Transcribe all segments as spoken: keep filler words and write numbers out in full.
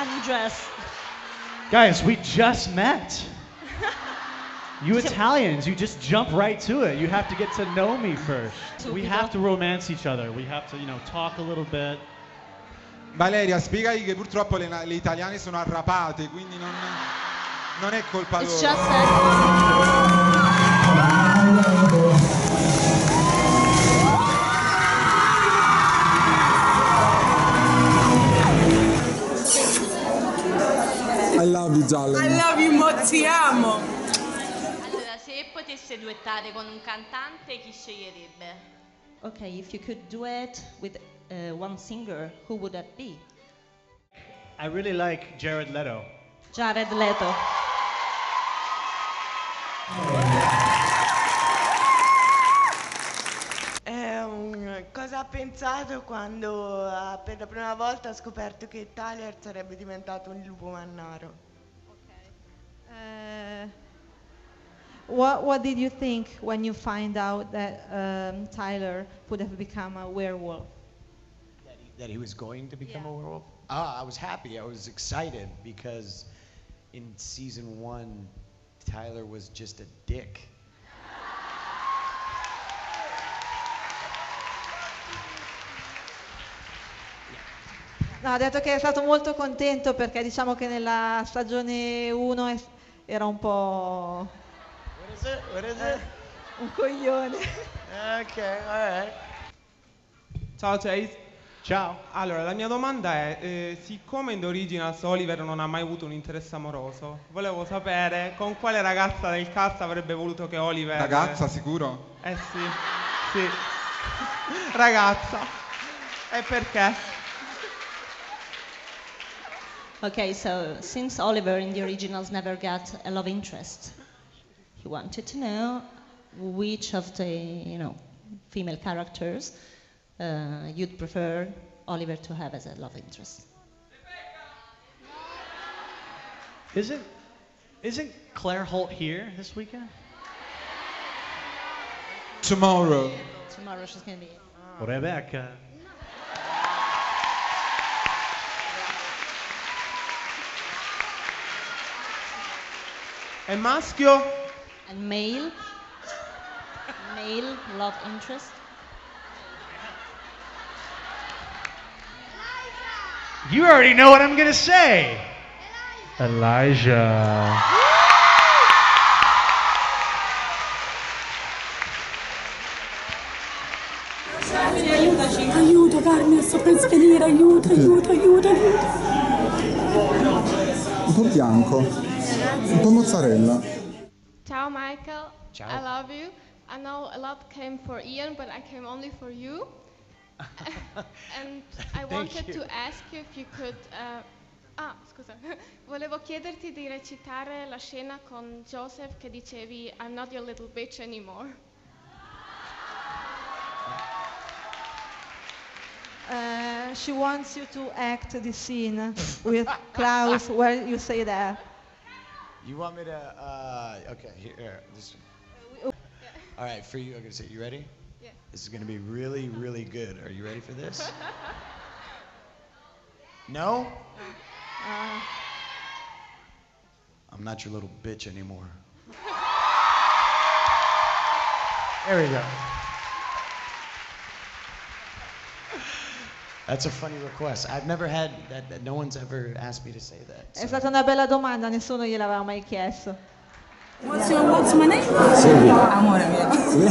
undress. Guys, we just met. You Italians, you just jump right to it. You have to get to know me first. We have to romance each other. We have to, you know, talk a little bit. Valeria, spiegagli che purtroppo le, le italiane sono arrapate, quindi non, non è colpa loro. It's just that. I love you, darling. I love you, mo ti amo. Allora, se potesse duettare con un cantante, chi sceglierebbe? Okay, if you could duet with uh, one singer, who would that be? I really like Jared Leto. Jared Leto. Eh, cosa ha pensato quando ha, per la prima volta ha scoperto che Tyler sarebbe diventato un lupo mannaro? Uh, what What did you think when you find out that um, Tyler would have become a werewolf? That he, that he was going to become Yeah. a werewolf? Ah, I was happy. I was excited because in season one, Tyler was just a dick. No, ha detto che è stato molto contento perché diciamo che nella stagione uno era un po' What is it? What is it? un coglione. Okay, all right. Ciao Chase. Ciao. Allora, la mia domanda è, eh, siccome in The Originals Oliver non ha mai avuto un interesse amoroso, volevo sapere con quale ragazza del cast avrebbe voluto che Oliver... Ragazza, sicuro? Eh sì, sì. Ragazza. E perché? Okay, so since Oliver in the originals never got a love interest, he wanted to know which of the, you know, female characters uh, you'd prefer Oliver to have as a love interest. Isn't isn't Claire Holt here this weekend? Tomorrow. Tomorrow she's gonna be. Oh. Rebecca. È maschio? And male? Male love interest? You already know what I'm gonna say. Elijah. Aiutaci. Aiuto Carmen, sto per svenire, aiuto, aiuto, aiuto, aiuto. Un po' bianco, un po' mozzarella. Ciao Michael. Ciao. I love you. I know a lot came for Ian, but I came only for you. And I wanted you. to ask you if you could... uh, ah, scusa. Volevo chiederti di recitare la scena con Joseph che dicevi I'm not your little bitch anymore. Uh, she wants you to act the scene with Klaus where you say that. You want me to, uh, okay, here, here, this All right, for you, I'm gonna say, you ready? Yeah. This is gonna be really, really good. Are you ready for this? No? Uh, I'm not your little bitch anymore. There we go. That's a funny request. I've never had that, that no one's ever asked me to say that. è stata una bella domanda, nessuno gliel'aveva mai chiesto. What's your, what's my name? Silvia. Amore mio.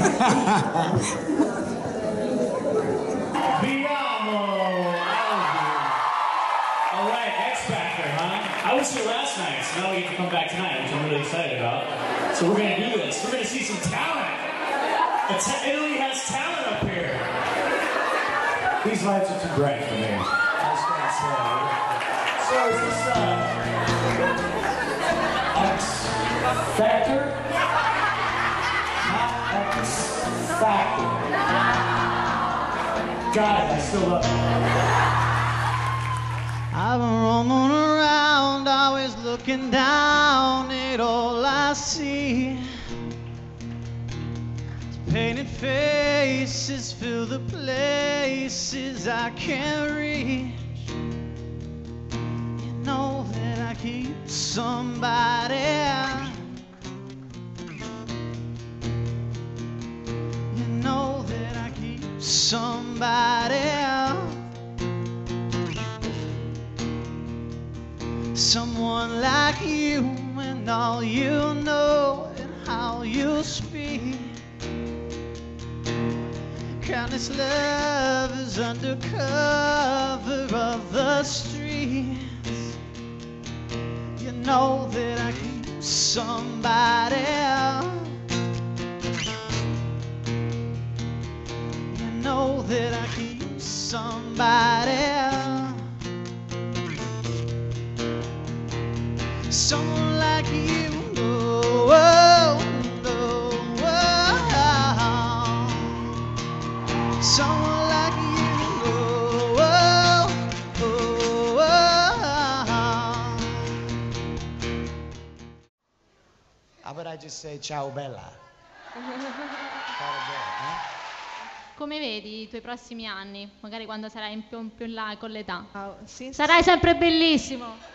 All right, X Factor, huh? I was here last night, so now we get to come back tonight, which I'm really excited about. So we're going to do this. We're going to see some talent. It's- Italy has talent up here. These lights are too bright for me. I was going to say. So is this uh, X Factor? Not X Factor. Got it, I still love it. I've been roaming around, always looking down at all I see. Painted faces fill the places I can't reach. You know keep somebody. You know that I keep somebody. Someone like you and all you know and how you speak. Countless love is under cover of the streets. You know that I keep somebody. You know that I keep somebody. Someone like you, oh, oh, oh, oh. Someone like you, oh, oh, oh, oh. How about I just say ciao bella? Ciao bella, eh? Come vedi i tuoi prossimi anni? Magari quando sarai in più, più in là con l'età. Oh, sì, Sarai sempre bellissimo.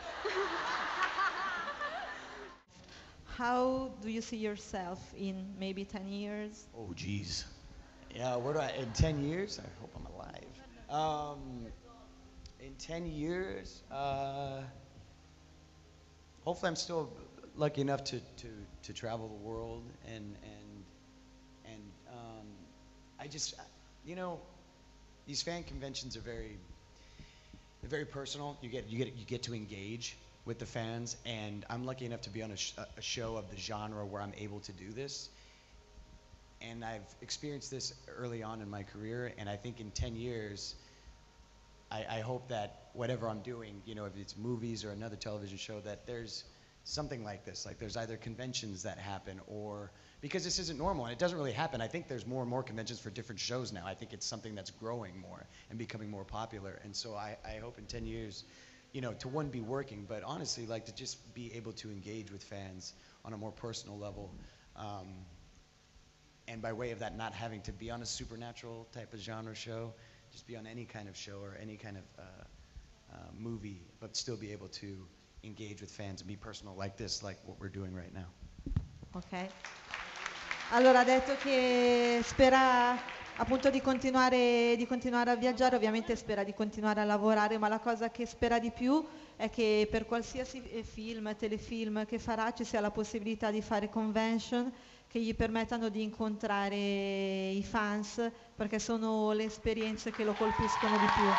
How do you see yourself in maybe ten years? Oh, geez. Yeah, where do I, in ten years? I hope I'm alive. Um, in ten years, uh, hopefully I'm still lucky enough to, to, to travel the world and, and, and um, I just, you know, these fan conventions are very, they're very personal. You get, you get, you get to engage with the fans, and I'm lucky enough to be on a, sh a show of the genre where I'm able to do this. And I've experienced this early on in my career, and I think in ten years, I, I hope that whatever I'm doing, you know, if it's movies or another television show, that there's something like this. Like there's either conventions that happen, or, because this isn't normal, and it doesn't really happen. I think there's more and more conventions for different shows now. I think it's something that's growing more and becoming more popular. And so I, I hope in ten years, you know, to one, be working, but honestly, like to just be able to engage with fans on a more personal level. Um, and by way of that, not having to be on a supernatural type of genre show, just be on any kind of show or any kind of uh, uh, movie, but still be able to engage with fans and be personal like this, like what we're doing right now. Ok. Allora ha detto che spera appunto di continuare, di continuare a viaggiare, ovviamente spera di continuare a lavorare, ma la cosa che spera di più è che per qualsiasi film, telefilm che farà ci sia la possibilità di fare convention che gli permettano di incontrare i fans, perché sono le esperienze che lo colpiscono di più.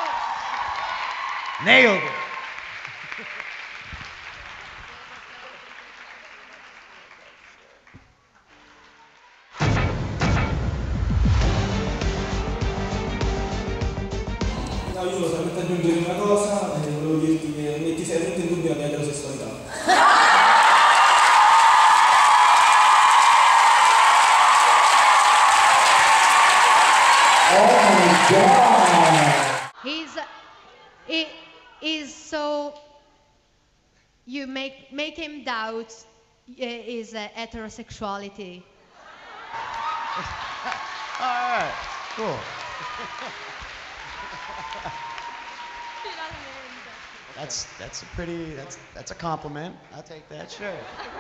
Nailed it! No, io volevo solamente aggiungere una cosa, e volevo dirti che metti seriamente in dubbio la mia eterosessualità. Oh my God! He's, he is so, you make, make him doubt uh, his uh, heterosexuality. All right, cool. That's that's a pretty that's that's a compliment. I'll take that, sure.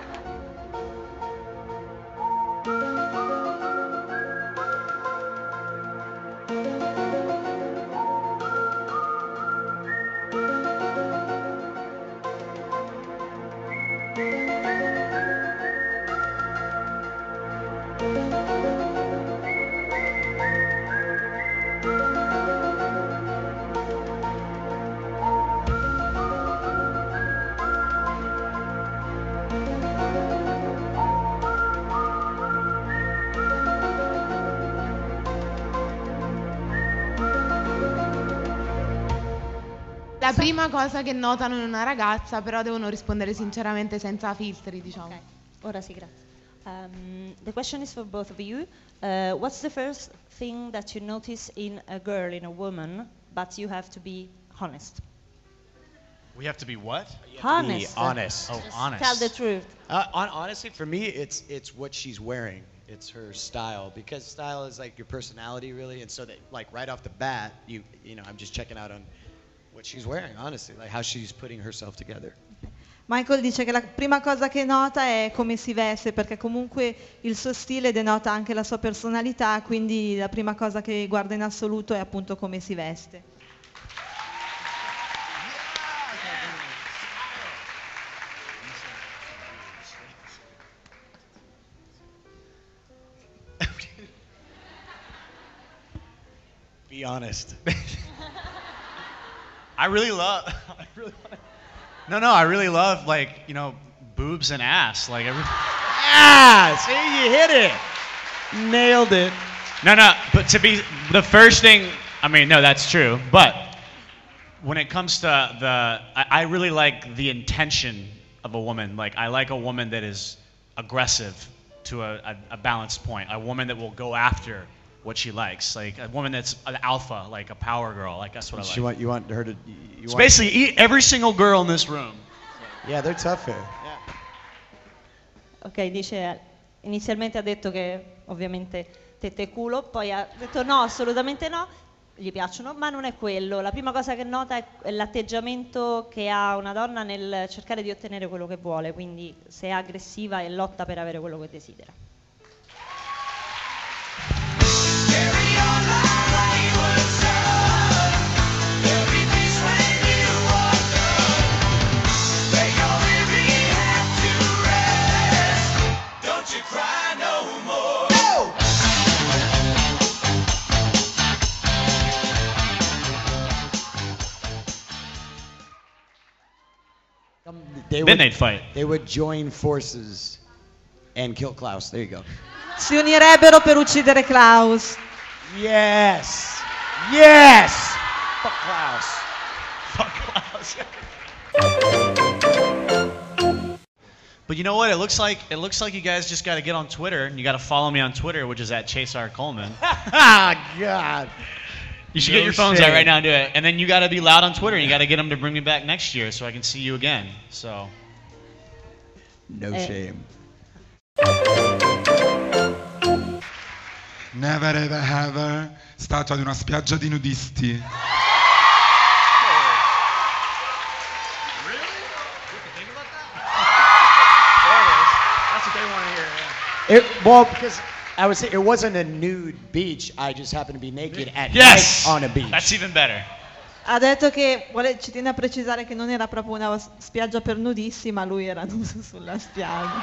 La prima cosa che notano in una ragazza, però devono rispondere sinceramente senza filtri, diciamo. Okay. Ora sì, grazie. Um, the question is for both of you. Uh, what's the first thing that you notice in a girl, in a woman, but you have to be honest? We have to be what? Honest. Be honest. Oh, Just honest. Tell the truth. Uh, on, honestly, for me, it's it's what she's wearing. It's her style, because style is like your personality, really. And so that, like right off the bat, you you know, I'm just checking out on what she's wearing, honestly, like how she's putting herself together. Michael dice che la prima cosa che nota è come si veste, perché comunque il suo stile denota anche la sua personalità, quindi la prima cosa che guarda in assoluto è appunto come si veste. Be honest. I really love. I really wanna, no, no, I really love like you know boobs and ass. Like every. Ah, see, you hit it. Nailed it. No, no, but to be the first thing. I mean, no, that's true. But when it comes to the, I, I really like the intention of a woman. Like I like a woman that is aggressive to a, a, a balanced point. A woman that will go after what she likes, like a woman that's an alpha, like a power girl. Like that's what I like. You want, you want her to. You It's want basically eat every single girl in this room. Yeah, they're tough here. Ok, dice, inizialmente ha detto che ovviamente tette e culo, poi ha detto no, assolutamente no, gli piacciono, ma non è quello. La prima cosa che nota è l'atteggiamento che ha una donna nel cercare di ottenere quello che vuole, quindi se è aggressiva e lotta per avere quello che desidera. They Then would, they'd fight. They would join forces and kill Klaus. There you go. Si unirebbero per uccidere Klaus. Yes. Yes. Fuck Klaus. Fuck Klaus. But you know what? It looks like it looks like you guys just got to get on Twitter, and you got to follow me on Twitter, which is at Chase R. Coleman. Ah, God. You should No get your phones shame. out right now and do it. And then you got to be loud on Twitter, and you got to get them to bring me back next year so I can see you again. So. No Eh. shame. Never ever ever, statua di una spiaggia di nudisti. That's what they want to hear. It, well, because I would say it wasn't a nude beach. I just happened to be naked at Yes! night on a beach. That's even better. Ha detto che vuole, ci tiene a precisare che non era proprio una s- spiaggia per nudisti, ma lui era nudo sulla spiaggia.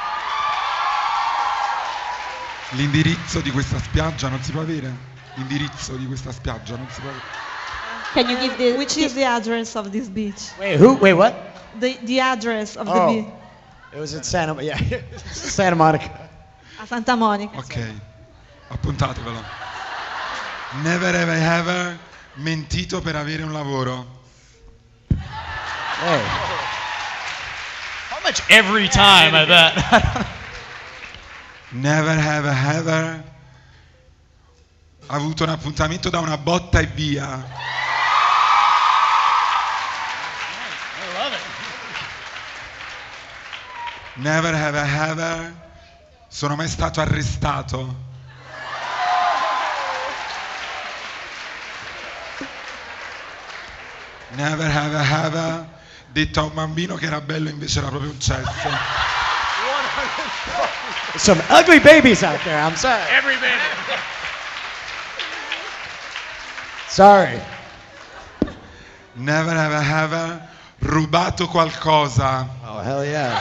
L'indirizzo di questa spiaggia non si può avere? L'indirizzo di questa spiaggia non si può avere? Can you give the Which is the address of this beach? Wait, who? Wait, what? The, the address of the Oh, beach. it was at Santa. Yeah, Santa Monica. A Santa Monica. Ok, appuntatevelo. Never ever ever mentito per avere un lavoro. Hey. How much every time, I bet. Never ever ever avuto un appuntamento da una botta e via. I love it. Never ever ever sono mai stato arrestato. Never ever ever detto a un bambino che era bello invece era proprio un cesso. Some ugly babies out there. I'm sorry. Every baby. Sorry. Never ever ever rubato qualcosa. Oh hell yeah.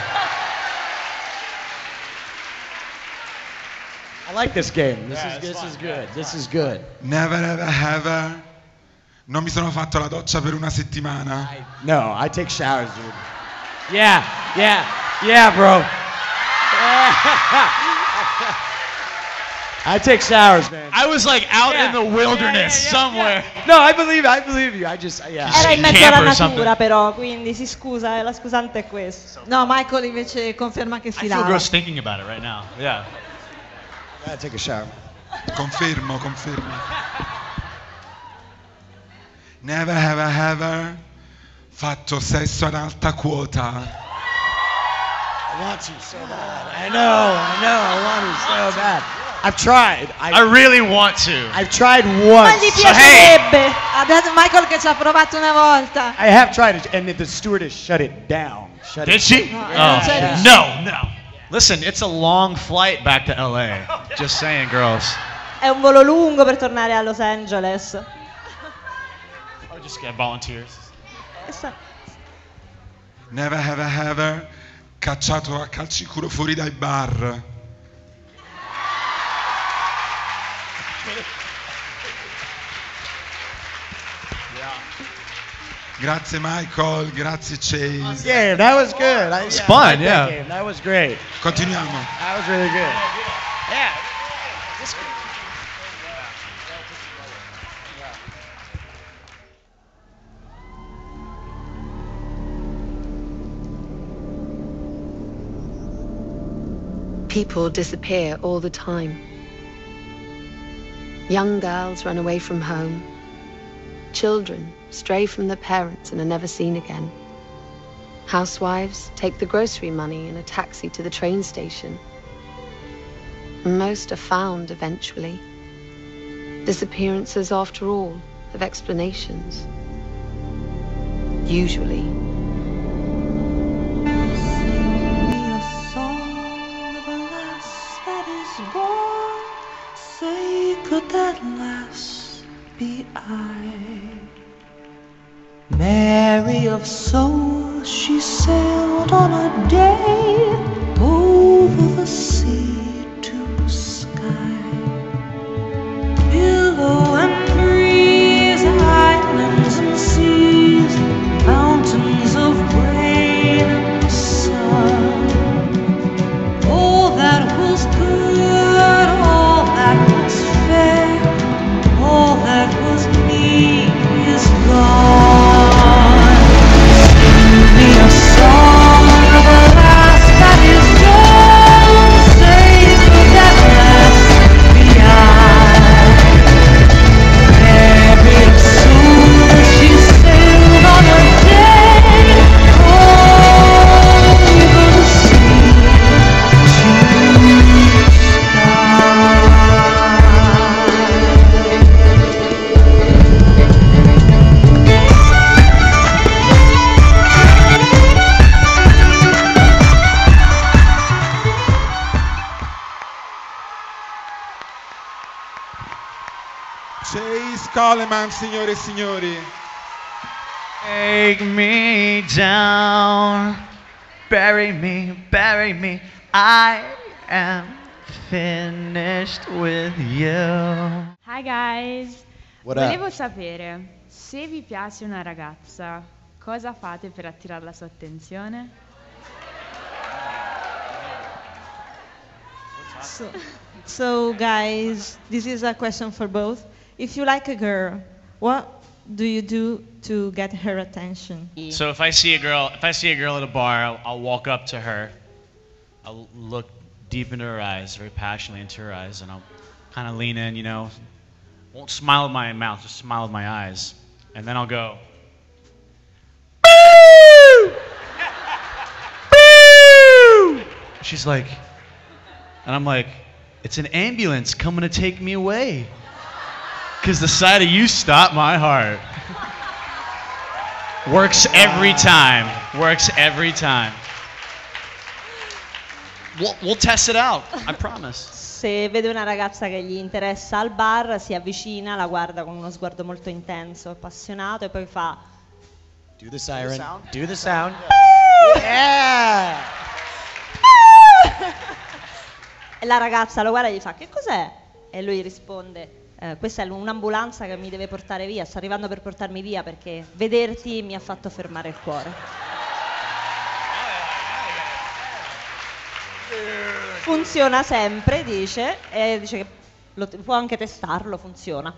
I like this game. This Yeah, is it's this fun. is Yeah, good. it's This fun. is good. Never ever ever non mi sono fatto la doccia per una settimana. No, I take showers, dude. Yeah, yeah, yeah, bro. I take showers, man. I was like out Yeah. in the wilderness Yeah, yeah, yeah, somewhere. No, I believe I believe you. I just yeah. Era in mezzo Camp alla or something. natura però, quindi si scusa, eh, la scusante è questa. No, Michael invece conferma che I si feel lava. gross thinking about it right now. Yeah. I take a shower. Confermo, confermo. Never ever ever fatto sesso ad alta quota. I want to so bad. I know, I know, I want to so bad. I've tried. I really want to. I've tried Ma once. gli So, hey, Beh, adesso Michael che ci ha provato una volta. I have tried it, and the stewardess shut it down. Shut Did it she? down. Oh, Yeah. no, no. Listen, it's a long flight back to L A. Just saying, girls. È un volo lungo per tornare a Los Angeles. Or just get volunteers. Never have I ever cacciato a calci in culo fuori dai bar. Grazie Michael, grazie Chase. Yeah, that was good. I, It's yeah, I fun, liked yeah. That, game. That was great. Continuiamo. That was really good. Yeah. People disappear all the time. Young girls run away from home. Children stray from their parents and are never seen again. Housewives take the grocery money in a taxi to the train station. Most are found eventually. Disappearances, after all, have explanations. Usually. Say, could that lass be I? Mary of soul, she sailed on a day over the sea to sky. Billow and breeze, islands and seas, mountains of rain and sun. All that was good, all that was fair, all that was meek is gone. Sing me a song of a lass that is gone. Say, could that lass be I? Mary of soul, she sailed on a day over the sea to Chase Coleman, signore e signori. Take me down, bury me, bury me. I am finished with you. Hi guys! What up? Volevo sapere, se vi piace una ragazza, cosa fate per attirare la sua attenzione? So, so guys, this is a question for both. If you like a girl, what do you do to get her attention? So if I see a girl, if I see a girl at a bar, I'll, I'll walk up to her. I'll look deep into her eyes, very passionately into her eyes, and I'll kind of lean in, you know. Won't smile with my mouth, just smile with my eyes, and then I'll go. Boo! Boo! She's like, and I'm like, it's an ambulance coming to take me away. Because the sight of you stopped my heart. Works every time. Works every time. We'll, we'll test it out, I promise. Se vede una ragazza che gli interessa al bar, si avvicina, la guarda con uno sguardo molto intenso, appassionato e poi fa Do the siren. sound? Do the sound. Yeah! e la ragazza lo guarda e gli fa che cos'è? E lui risponde eh, questa è un'ambulanza che mi deve portare via, sto arrivando per portarmi via perché vederti mi ha fatto fermare il cuore. Funziona sempre, dice, e dice che lo, può anche testarlo, funziona.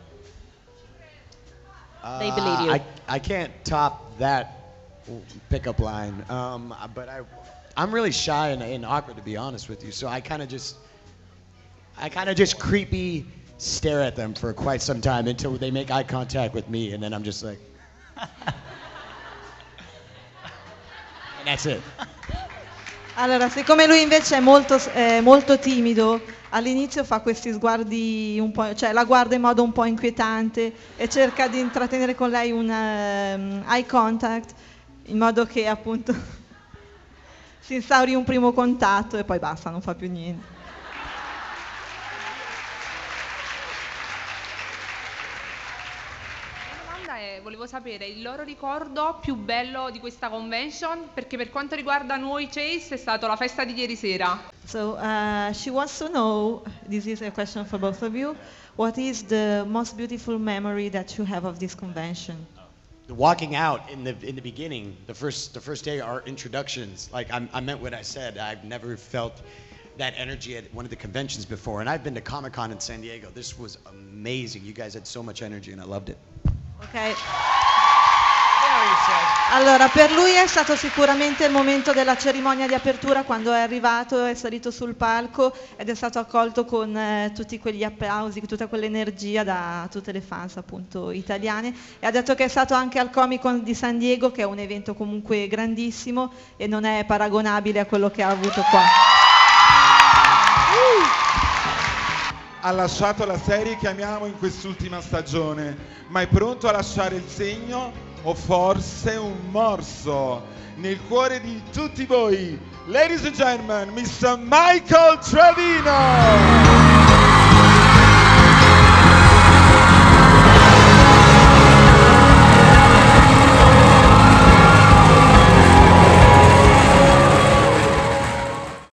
They believe you. Uh, I, I can't top that pickup line, um, but I, I'm really shy and, and awkward to be honest with you. So I kind of just, I kind of just creepy stare at them for quite some time until they make eye contact with me, and then I'm just like, and that's it. Allora, siccome lui invece è molto, è molto timido, all'inizio fa questi sguardi un po', cioè la guarda in modo un po' inquietante e cerca di intrattenere con lei un um, eye contact in modo che appunto si instauri un primo contatto e poi basta, non fa più niente. Eh, volevo sapere il loro ricordo più bello di questa convention, perché per quanto riguarda noi Chase è stata la festa di ieri sera. So uh, she wants to know, this is a question for both of you, what is the most beautiful memory that you have of this convention? Walking out in the in the beginning, the first the first day, our introductions, like I, I meant what I said. I've never felt that energy at one of the conventions before, and I've been to Comic-Con in San Diego. This was amazing. You guys had so much energy, and I loved it. Ok. Allora, per lui è stato sicuramente il momento della cerimonia di apertura, quando è arrivato, è salito sul palco ed è stato accolto con eh, tutti quegli applausi, tutta quell'energia da tutte le fans appunto italiane, e ha detto che è stato anche al Comic Con di San Diego, che è un evento comunque grandissimo e non è paragonabile a quello che ha avuto qua. Ha lasciato la serie che amiamo in quest'ultima stagione, ma è pronto a lasciare il segno o forse un morso nel cuore di tutti voi. Ladies and gentlemen, mister Michael Trevino!